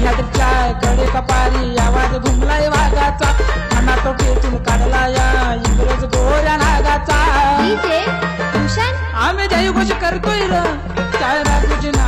सह्याद्रीच्या कडे कपारी आवाज घुमलाय वाघाचा मना तो ठेचून काढला या इंग्रज गोऱ्या नागाचा भूषण आम्ही जयघोष करतोय र त्या राजूची